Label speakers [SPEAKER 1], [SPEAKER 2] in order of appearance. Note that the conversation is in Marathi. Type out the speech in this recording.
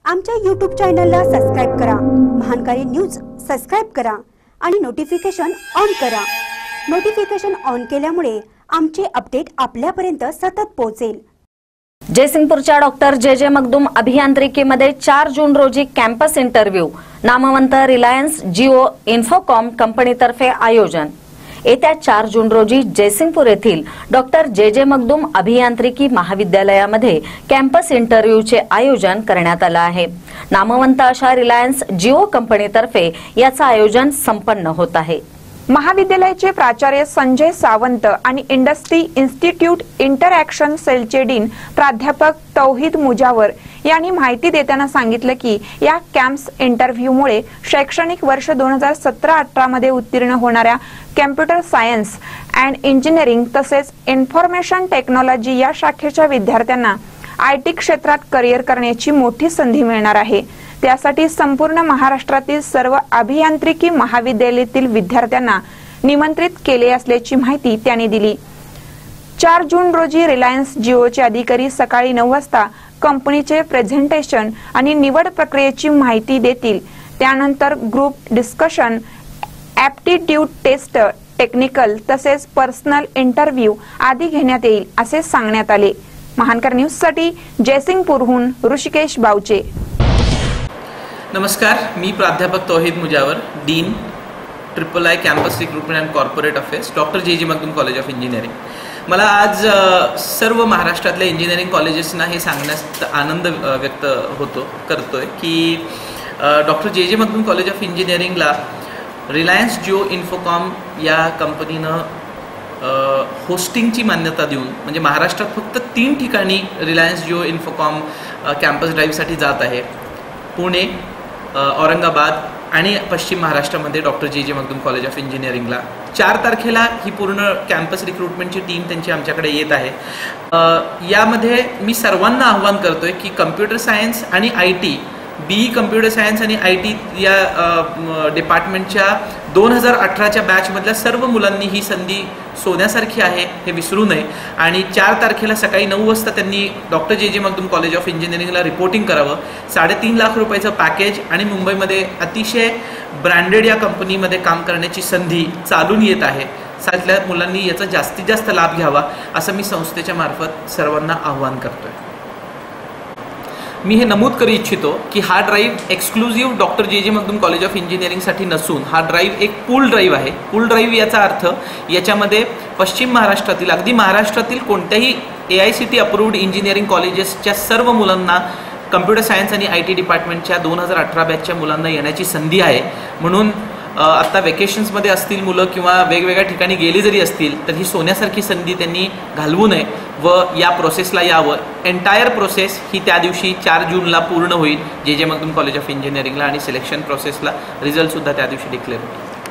[SPEAKER 1] आमच्या YouTube चॅनलला सबस्क्राइब करा, महानकारी न्यूज सबस्क्राइब करा आणि नोटिफिकेशन ऑन करा। नोटिफिकेशन ऑन केल्यामुळे आमचे अपडेट आपल्यापर्यंत सतत पोहोचेल।
[SPEAKER 2] जयसिंगपूरच्या डॉक्टर जे मगदूम अभियांत्रिकीमध्ये 4 जून रोजी कॅम्पस इंटरव्ह्यू नामवंत रिलायन्स जिओ इन्फोकॉम कंपनीतर्फे आयोजन। येत्या 4 जून रोजी जयसिंगपूर येथील डॉक्टर जे मगदूम अभियांत्रिकी महाविद्यालयामध्ये कॅम्पस इंटरव्ह्यूचे आयोजन करण्यात आले आहे। नामवंत अशा रिलायन्स जिओ कंपनीतर्फे याचे आयोजन संपन्न होत आहे।
[SPEAKER 3] महाविद्यालयाचे प्राचार्य संजय सावंत आणि इंडस्ट्री इन्स्टिट्यूट इंटरॅक्शन सेलचे डीन प्राध्यापक तौहीद मुजावर यांनी माहिती देताना सांगितलं की या कॅम्पस इंटरव्ह्यूमुळे शैक्षणिक वर्ष 2017-18 मध्ये उत्तीर्ण होणाऱ्या कॉम्प्युटर सायन्स अँड इंजिनिअरिंग तसेच इन्फॉर्मेशन टेक्नॉलॉजी या शाखेच्या विद्यार्थ्यांना आयटी क्षेत्रात करिअर करण्याची मोठी संधी मिळणार आहे। त्यासाठी संपूर्ण महाराष्ट्रातील सर्व अभियांत्रिकी महाविद्यालयातील विद्यार्थ्यांना निमंत्रित केले असल्याची माहिती त्यांनी दिली। 4 जून रोजी रिलायन्स जिओचे अधिकारी सकाळी 9 वाजता कंपनीचे प्रेझेंटेशन आणि निवड प्रक्रियेची माहिती देतील। त्यानंतर group discussion, aptitude test, technical तसेच पर्सनल इंटरव्ह्यू आदी घेण्यात येईल असे सांगण्यात आले। महानकर न्यूज साठी जयसिंगपूरहून ऋषिकेश बावचे।
[SPEAKER 4] नमस्कार, मी प्राध्यापक Tauheed Mujawar, dean III campus recruitment and corporate affairs, doctor J Magdum college of engineering. मला आज सर्व महाराष्ट्रातल्या इंजिनिअरिंग कॉलेजेसना हे सांगण्यात आनंद व्यक्त करतोय की doctor J Magdum college of इंजिनिअरिंगला रिलायन्स जिओ इन्फोकॉम या कंपनीनं होस्टिंगची मान्यता देऊन, म्हणजे महाराष्ट्रात फक्त 3 ठिकाणी रिलायन्स जिओ इन्फोकॉम कॅम्पस ड्राईव्हसाठी जात आहे। पुणे, औरंगाबाद आणि पश्चिम महाराष्ट्रामध्ये doctor J Magdum college of इंजिनिअरिंगला 4 तारखेला ही पूर्ण कॅम्पस रिक्रुटमेंटची टीम त्यांची आमच्याकडे येत आहे। यामध्ये मी सर्वांना आव्हान करतोय की कम्प्युटर सायन्स आणि IT, BE कम्प्युटर सायन्स आणि IT या डिपार्टमेंटच्या 2018च्या बॅचमधल्या सर्व मुलांनी ही संधी सोन्यासारखी आहे हे विसरू नये आणि 4 तारखेला सकाळी 9 वाजता त्यांनी doctor J Magdum college of इंजिनिअरिंगला रिपोर्टिंग करावं। 3.5 लाख रुपयाचं पॅकेज आणि मुंबईमध्ये अतिशय ब्रँडेड या कंपनीमध्ये काम करण्याची संधी चालून येत आहे। सातल्या मुलांनी याचा जास्तीत जास्त लाभ घ्यावा असं मी संस्थेच्या मार्फत सर्वांना आव्हान करतोय। मी हे नमूद करू इच्छितो की हा drive exclusive doctor J Magdum college of इंजिनिअरिंगसाठी नसून हा ड्राईव्ह एक पूल ड्राईव्ह आहे। पूल ड्राईव्ह याचा अर्थ याच्यामध्ये पश्चिम महाराष्ट्रातील, अगदी महाराष्ट्रातील कोणत्याही AICTE अप्रूव्ड इंजिनिअरिंग कॉलेजेसच्या सर्व मुलांना, कम्प्युटर सायन्स आणि IT डिपार्टमेंटच्या 2018 बॅचच्या मुलांना येण्याची संधी आहे। म्हणून आता वेकेशन्समध्ये असतील मुलं किंवा वेगवेगळ्या ठिकाणी गेली जरी असतील तर ही सोन्यासारखी संधी त्यांनी घालवू नये व या प्रोसेसला यावं। एंटायर प्रोसेस ही त्या दिवशी 4 जूनला पूर्ण होईल जे मगदूम कॉलेज ऑफ इंजिनिअरिंगला आणि सिलेक्शन प्रोसेसला रिझल्टसुद्धा त्या दिवशी डिक्लेअर होईल।